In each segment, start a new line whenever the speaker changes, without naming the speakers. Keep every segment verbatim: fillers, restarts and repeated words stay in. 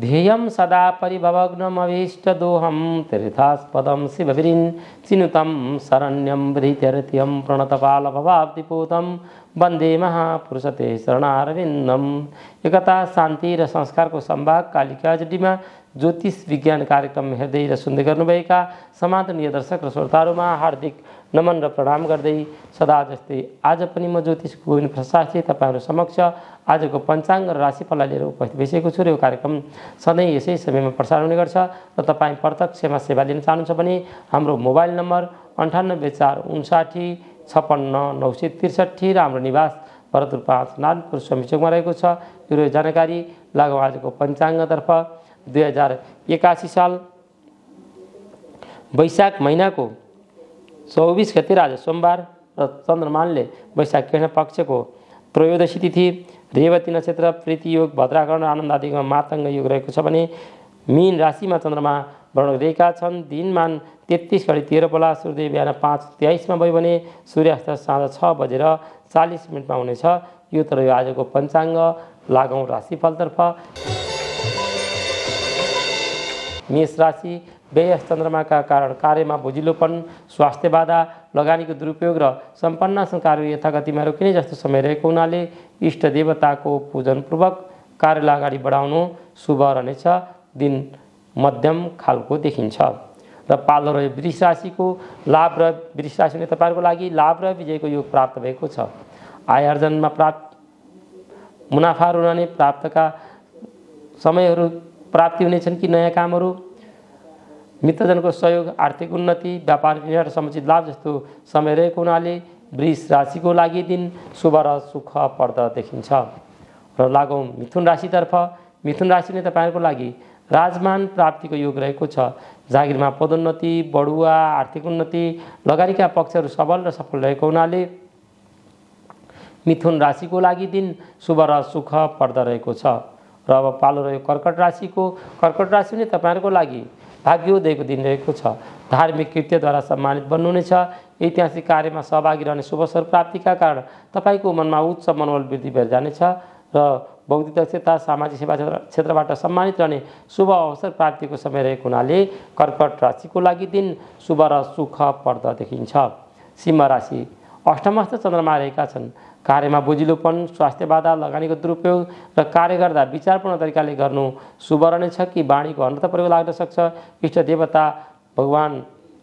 ध्येयं सदा परिभवग्नमभीष्टदोहं तीर्थास्पदं शिवगिरिं चिनुतं शरण्यं वृतिरत्यं प्रणतपालभवाब्धिपूतं वन्दे महापुरुषते शरणारविन्दम्। एकता शान्ति र संस्कारको सम्भाग कालिका जडीमा ज्योतिष विज्ञान कार्यक्रम हेर्दै र सुन्दै गर्नुभएका समादरणीय दर्शक र श्रोताहरूमा हार्दिक नमन र प्रणाम गर्दै सदा जस्तै आज पनि म ज्योतिष गोविन्द प्रसादले तपाईँहरू समक्ष आजको पञ्चाङ्ग र राशिफललाई लिएर उपस्थित भइसकेको छु र यो कार्यक्रम सधैँ यसै समयमा प्रसारण हुने गर्छ र तपाईँ प्रत्यक्षमा सेवा लिन चाहनुहुन्छ भने हाम्रो मोबाइल नम्बर अन्ठानब्बे चार उन्साठी छप्पन्न नौ सय त्रिसठी र हाम्रो निवास भरतपुर पाँच नारायणपुर स्वामी चोकमा रहेको छ। यो जानकारी लागौँ आजको पञ्चाङ्गतर्फ। दुई हजार एकासी साल वैशाख महीनाको चौबीस गते आज सोमबार र चन्द्रमानले वैशाख कृष्ण पक्षको त्रयोदशी तिथि रेवती नक्षत्र प्रीति योग भद्राकरण आनन्द आदिमा मातङ्ग योग रहेको छ भने मीन राशिमा चन्द्रमा भ्रमण गरेका छन्। दिनमान तेत्तिस घडी तेह्र बेला सूर्य बिहान पाँच तेइसमा भयो भने सूर्यास्त साँझ छ बजेर चालिस मिनटमा हुनेछ। यो तर यो आजको पञ्चाङ्ग। लागौँ राशिफलतर्फ। मेष राशि व्ययस चन्द्रमाका कारण कार्यमा बोजिलोपन, स्वास्थ्य बाधा, लगानीको दुरुपयोग र सम्पन्न कार्य यथागतिमा रोकिने जस्तो समय रहेको हुनाले इष्ट देवताको पूजनपूर्वक कार्यलाई अगाडि बढाउनु शुभ रहनेछ। दिन मध्यम खालको देखिन्छ र पालो रह्यो वृष राशिको लाभ र वृष राशिले तपाईँहरूको लागि लाभ र विजयको योग प्राप्त भएको छ। आय आर्जनमा प्राप्त मुनाफाहरू रहने, प्राप्तका समयहरू प्राप्ति हुनेछन् कि नयाँ कामहरू, मित्रजनको सहयोग, आर्थिक उन्नति, व्यापार समुचित लाभ जस्तो समय रहेको हुनाले वृष राशिको लागि दिन शुभ र सुखप्रद देखिन्छ। र लागौँ मिथुन राशितर्फ। मिथुन राशिले तपाईँहरूको लागि राजमान प्राप्तिको योग रहेको छ। जागिरमा पदोन्नति, बढुवा, आर्थिक उन्नति, लगानीका पक्षहरू सबल र सफल रहेको हुनाले मिथुन राशिको लागि दिन शुभ र सुखप्रद रहेको छ। र अब पालो रह्यो कर्कट राशिको। कर्कट राशिले तपाईँहरूको लागि भाग्योदयको दिन रहेको छ। धार्मिक कृत्यद्वारा सम्मानित बन्नुहुनेछ। ऐतिहासिक कार्यमा सहभागी रहने शुभ अवसर प्राप्तिका कारण तपाईँको मनमा उच्च मनोबल वृद्धि भएर जानेछ र बौद्धिक दक्षता, सामाजिक सेवा क्षेत्रबाट सम्मानित रहने शुभ अवसर प्राप्तिको समय रहेको हुनाले कर्कट राशिको लागि दिन शुभ र सुखप्रद देखिन्छ। सिंह राशि अष्टमस्थ चन्द्रमा रहेका छन्। कार्यमा बोजिलोपन, स्वास्थ्य बाधा, लगानीको दुरुपयोग र कार्य गर्दा विचारपूर्ण तरिकाले गर्नु शुभ रहनेछ कि वाणीको अनर्थ प्रयोग लाग्न सक्छ। इष्ट देवता भगवान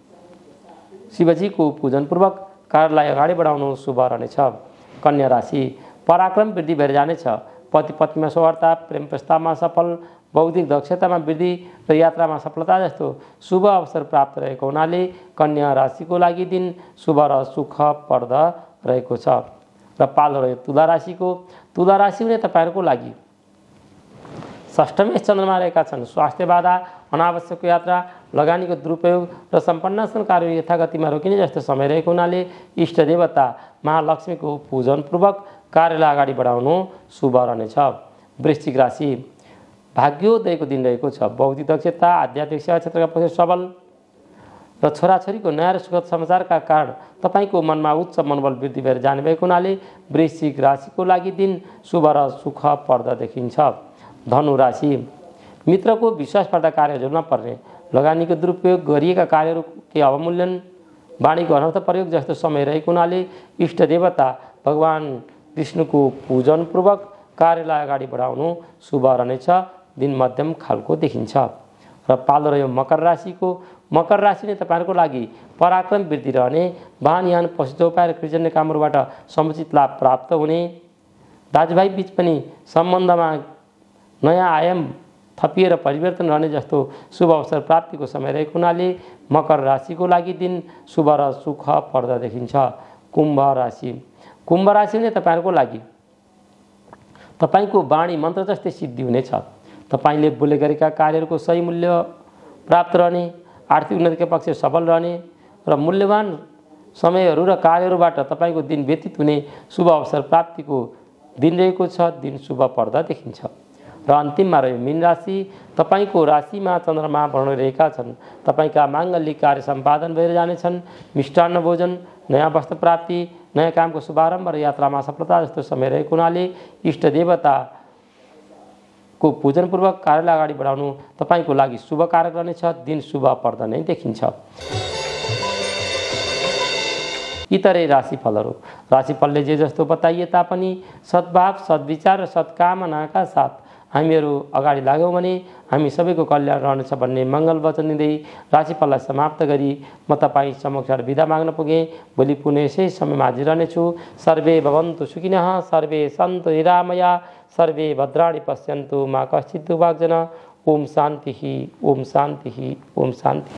शिवजीको पूजनपूर्वक कार्यलाई अगाडि बढाउनु शुभ रहनेछ। कन्या राशि पराक्रम वृद्धि भएर जानेछ। पति पत्नीमा सौहार्दता, प्रेम प्रस्तावमा सफल, बौद्धिक दक्षतामा वृद्धि र यात्रामा सफलता जस्तो शुभ अवसर प्राप्त रहेको हुनाले कन्या राशिको लागि दिन शुभ र सुखप्रद रहेको छ। र पालो रह्यो तुला राशिको। तुला राशि हुने तपाईँहरूको लागि षष्ठमेश चन्द्रमा रहेका छन्। स्वास्थ्य बाधा, अनावश्यक यात्रा, लगानीको दुरुपयोग र सम्पन्न कार्य यथागतिमा रोकिने जस्तो समय रहेको हुनाले इष्ट देवता महालक्ष्मीको पूजनपूर्वक कार्यलाई अगाडि बढाउनु शुभ रहनेछ। वृश्चिक राशि भाग्योदयको दिन रहेको छ। बौद्धिक दक्षता, आध्यात्मिक सेवा क्षेत्रका पक्ष सबल र छोराछोरीको नयाँ र सुखद समाचारका कारण तपाईँको मनमा उच्च मनोबल वृद्धि भएर जानुभएको हुनाले वृश्चिक राशिको लागि दिन शुभ र सुखप्रद देखिन्छ। धनु राशि मित्रको विश्वासबाट कार्यहरू नपर्ने, लगानीको दुरुपयोग, गरिएका कार्यहरू के अवमूल्यन, वाणीको अनर्थ प्रयोग जस्तो समय रहेको हुनाले इष्ट देवता भगवान विष्णुको पूजनपूर्वक कार्यलाई अगाडि बढाउनु शुभ रहनेछ। दिन मध्यम खालको देखिन्छ। र पालो रह्यो मकर राशिको। मकर राशिले तपाईँहरूको लागि पराक्रम वृद्धि रहने, वाहनयान, पशु चौपाय र कृषिजन्य कामहरूबाट समुचित लाभ प्राप्त हुने, दाजुभाइ बिच पनि सम्बन्धमा नयाँ आयाम थपिएर परिवर्तन रहने जस्तो शुभ अवसर प्राप्तिको समय रहेको हुनाले मकर राशिको लागि दिन शुभ र सुखप्रद देखिन्छ। कुम्भ राशि कुम्भ राशिले तपाईँहरूको लागि तपाईँको वाणी मन्त्र जस्तै सिद्धि हुनेछ। तपाईँले बोले गरेका कार्यहरूको सही मूल्य प्राप्त रहने, आर्थिक उन्नतिका पक्ष सफल रहने र मूल्यवान समयहरू र कार्यहरूबाट तपाईँको दिन व्यतीत हुने शुभ अवसर प्राप्तिको दिन रहेको छ। दिन शुभप्रद देखिन्छ। र अन्तिममा रह्यो मीन राशि। तपाईँको राशिमा चन्द्रमा भ्रमण रहेका छन्। तपाईँका माङ्गलिक कार्य सम्पादन भएर जानेछन्। मिष्टान्न भोजन, नयाँ वस्त्र प्राप्ति, नयाँ कामको शुभारम्भ र यात्रामा सफलता जस्तो समय रहेको हुनाले इष्ट देवता को पूजनपूर्वक कार्यलाई अगाडि बढाउनु तपाईँको लागि शुभ कारक रहनेछ। दिन शुभ पर्दा नै देखिन्छ। इतरे राशिफलहरू। राशिफलले जे जस्तो बताइए तापनि सद्भाव सद्विचार र सद्कामनाका साथ हामीहरू अगाडि लाग्यौँ भने हामी सबैको कल्याण रहनेछ भन्ने मङ्गल वचन दिँदै राशिफललाई समाप्त गरी म तपाईँ समक्ष बिदा माग्न पुगेँ। भोलि पुनः यसै समयमा हाजिर रहनेछु। सर्वे भवन्तु सुखिनः, सर्वे सन्तु निरामया, सर्वे भद्राणि पश्यन्तु मा कश्चित् दुर्भाग्यजना। ओम शान्ति ओम शान्ति ओम शान्ति।